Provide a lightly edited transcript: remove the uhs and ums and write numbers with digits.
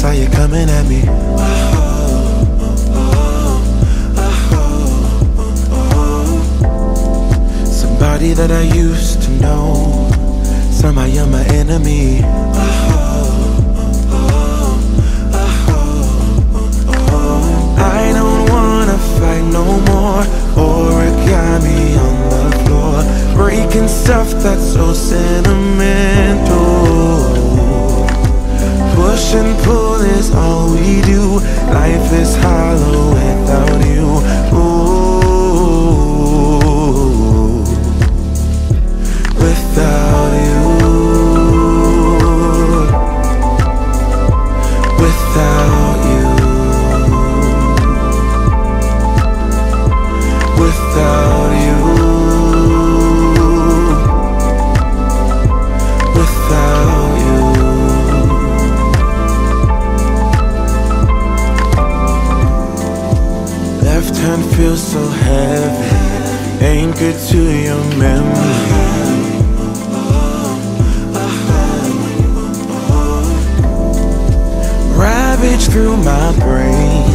saw you coming at me. Somebody that I used to know, somehow you're my enemy. I don't wanna fight no more. Origami on the floor, breaking stuff that's so sentimental. Push and pull is all we do. Life is hollow without you. Ooh, without you, without you, without you, without you. Left hand feels so heavy, anchored to your memory. Ravage through my brain,